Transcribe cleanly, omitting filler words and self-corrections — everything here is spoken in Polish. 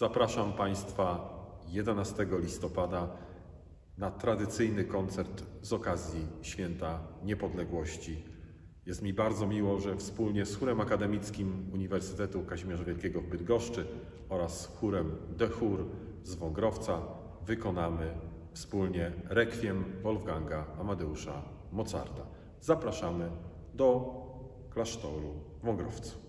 Zapraszam Państwa 11 listopada na tradycyjny koncert z okazji Święta Niepodległości. Jest mi bardzo miło, że wspólnie z Chórem Akademickim Uniwersytetu Kazimierza Wielkiego w Bydgoszczy oraz chórem De Chór z Wągrowca wykonamy wspólnie rekwiem Wolfganga Amadeusza Mozarta. Zapraszamy do klasztoru w Wągrowcu.